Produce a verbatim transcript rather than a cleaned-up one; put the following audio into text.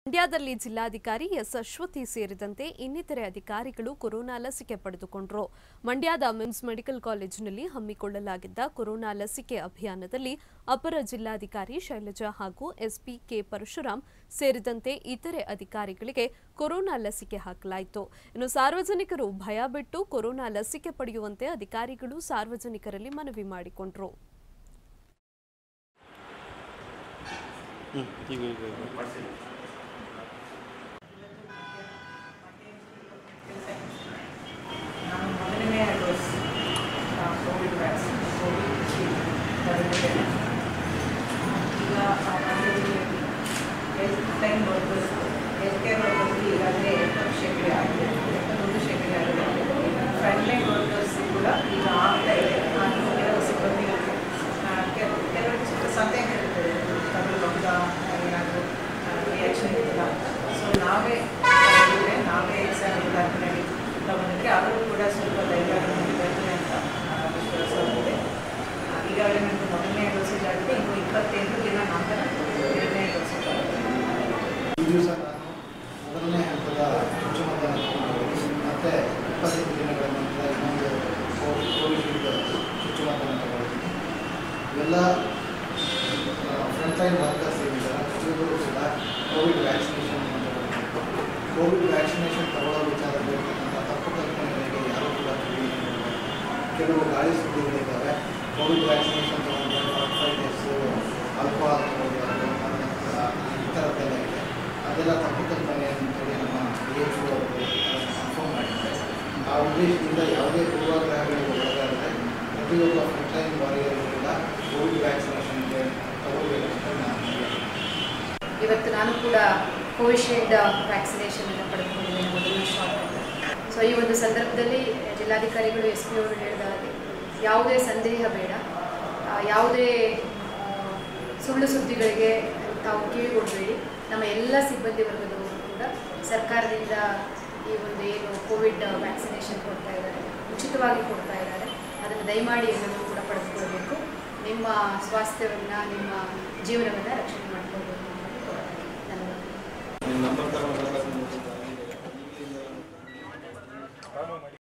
ಮಂಡ್ಯದಲ್ಲಿ ಜಿಲ್ಲಾಧಿಕಾರಿ ಎಸ್ ಅಶ್ವತಿ ಸೇರಿದಂತೆ ಇನ್ನಿತರೆ ಅಧಿಕಾರಿಗಳು ಕೊರೋನಾ ಲಸಿಕೆ ಪಡೆದುಕೊಂಡರು. ಮಂಡ್ಯದ ಮಿಮ್ಸ್ ಮೆಡಿಕಲ್ ಕಾಲೇಜಿನಲ್ಲಿ ಹಮ್ಮಿಕೊಳ್ಳಲಾಗಿದ್ದ ಕೊರೋನಾ ಲಸಿಕೆ ಅಭಿಯಾನದಲ್ಲಿ ಅಪರ ಜಿಲ್ಲಾಧಿಕಾರಿ ಶೈಲಜಾ ಹಾಗೂ ಎಸ್ಪಿ ಕೆ ಪರಶುರಾಮ್ ಸೇರಿದಂತೆ ಇತರೆ ಅಧಿಕಾರಿಗಳಿಗೆ ಕೊರೋನಾ ಲಸಿಕೆ ಹಾಕಲಾಯಿತು. ಇನ್ನು ಸಾರ್ವಜನಿಕರು ಭಯ ಬಿಟ್ಟು ಕೊರೋನಾ ಲಸಿಕೆ ಪಡೆಯುವಂತೆ ಅಧಿಕಾರಿಗಳು ಸಾರ್ವಜನಿಕರಲ್ಲಿ ಮನವಿ ಮಾಡಿಕೊಂಡರು. ಟೈಮ್ ವರ್ಕರ್ಸ್ ಹೆಲ್ತ್ ಕೇರ್ ವರ್ಕರ್ಸ್ಗೆ ಈಗಾಗಲೇ ಎಪ್ಪತ್ತು ಶೇಕಡ ಆಗಿದೆ, ಎಪ್ಪತ್ತೊಂದು ಶೇಕಡ ಆಗಿದೆ. ಫ್ರಂಟ್ಲೈನ್ ವರ್ಕರ್ಸ್ ಕೂಡ ಈಗ ಆಗ್ತಾ ಇದೆ. ನಾನು ಕೆಲವು ಸಿಬ್ಬಂದಿಗಳಿಗೆ ಕೆಲವು ಸಂದೇಹ ಇರ್ತದೆ, ತಮಿಳು ಬಂದ ಏನಾದರೂ ರಿಯಾಕ್ಷನ್ ಇರಲ್ಲ. ಸೊ ನಾವೇ ನಾವೇ ಉದಾಹರಣೆಗೆ ಬಂದಿದ್ರೆ ಅವರು ಕೂಡ ಸ್ವಲ್ಪ ಧೈರ್ಯ ಬರ್ತದೆ ಅಂತ ವಿಶ್ವಾಸ ಆಗಿದೆ. ಈಗಾಗಲೇ ನನಗೆ ಮೊದಲನೇ ಡೋಸೇಜ್ ಆಗಿದೆ, ಇನ್ನು ಇಪ್ಪತ್ತೆಂಟು ದಿನ ನಂತರ ಎರಡನೇ ಡೋಸೇಜ್ ಆಗಿದೆ. ಈ ದಿವಸ ನಾನು ಮೊದಲನೇ ಹಂತದ ಚುಚ್ಚುಮದ್ದನ್ನು ತಗೊಂಡಿದ್ದೀನಿ. ಮತ್ತು ಇಪ್ಪತ್ತೈದು ದಿನಗಳ ನಂತರ ಇನ್ನೊಂದು ಕೋವಿಶೀಲ್ಡ್ ಚುಚ್ಚುಮದ್ದನ್ನು ತಗೊಂಡಿದ್ದೀನಿ. ಇವೆಲ್ಲ ಫ್ರಂಟ್ಲೈನ್ ವರ್ಕರ್ಸ್ ಏನಿದ್ದಾರೆ ಪ್ರತಿಯೊಬ್ಬರು ಕೂಡ ಕೋವಿಡ್ ವ್ಯಾಕ್ಸಿನೇಷನ್ ತಗೊಳ್ಬೇಕು. ಕೋವಿಡ್ ವ್ಯಾಕ್ಸಿನೇಷನ್ ತಗೊಳ್ಳೋ ವಿಚಾರದಲ್ಲಿ ತಪ್ಪು ಕಲ್ಪನೆಗಳಿಗೆ ಯಾರೂ ಕೂಡ ತಿಳಿಯಬೇಕು. ಕೆಲವು ಗಾಳಿ ಸುದ್ದಿಗಳಿದ್ದಾವೆ. ಕೋವಿಡ್ ವ್ಯಾಕ್ಸಿನೇಷನ್ ತಗೊಂಡ್ರೆ ಫಾರ್ಟಿ ಫೈವ್ ಡೇಸು ಆಲ್ಕೋಹಾಲ್ ತಗೊಳ್ಳೋದು ಈ ಥರದ್ದೆಲ್ಲ ಇದೆ. ಅದೆಲ್ಲ ತಪ್ಪು ಕಲ್ಪನೆ ಅಂತೇಳಿ ನಮ್ಮ ಡಿ ಎಚ್ ಒ ಅವರು ಕನ್ಫರ್ಮ್ ಮಾಡಿದ್ದಾರೆ. ಆ ಉದ್ದೇಶದಿಂದ ಯಾವುದೇ ಪೂರ್ವಾಗ್ರಹಗಳಿಗೆ ಒಳಗಾಗದೆ ಪ್ರತಿಯೊಬ್ಬ ಫ್ರಂಟ್ಲೈನ್ ವಾರಿಯರು ಕೂಡ ಕೋವಿಡ್ ವ್ಯಾಕ್ಸಿನೇಷನ್ಗೆ ತಗೊಳ್ಬೇಕಂತ ನಾನು ಇವತ್ತು ನಾನು ಕೂಡ ಕೋವಿಶೀಲ್ಡ್ ವ್ಯಾಕ್ಸಿನೇಷನ್ ಅನ್ನು ಪಡೆದುಕೊಂಡಿದ್ದೇನೆ, ಮೊದಲನೇ ಶಾಟ್. ಸೊ ಈ ಒಂದು ಸಂದರ್ಭದಲ್ಲಿ ಜಿಲ್ಲಾಧಿಕಾರಿಗಳು ಎಸ್ ಪಿ ಅವರು ಹೇಳಿದ ಹಾಗೆ ಯಾವುದೇ ಸಂದೇಹ ಬೇಡ, ಯಾವುದೇ ಸುಳ್ಳು ಸುದ್ದಿಗಳಿಗೆ ತಾವು ಕಿವಿಗೊಡಬೇಡಿ. ನಮ್ಮ ಎಲ್ಲ ಸಿಬ್ಬಂದಿ ವರ್ಗದವರು ಕೂಡ ಸರ್ಕಾರದಿಂದ ಈ ಒಂದು ಏನು ಕೋವಿಡ್ ವ್ಯಾಕ್ಸಿನೇಷನ್ ಕೊಡ್ತಾ ಇದ್ದಾರೆ, ಉಚಿತವಾಗಿ ಕೊಡ್ತಾ ಇದ್ದಾರೆ. ಅದನ್ನು ದಯಮಾಡಿ ಎಲ್ಲರೂ ಕೂಡ ಪಡೆದುಕೊಳ್ಬೇಕು. ನಿಮ್ಮ ಸ್ವಾಸ್ಥ್ಯವನ್ನು, ನಿಮ್ಮ ಜೀವನವನ್ನು ರಕ್ಷಣೆ ಮಾಡಿಕೊಳ್ಬೇಕು ಅನ್ನೋದು ನನ್ನ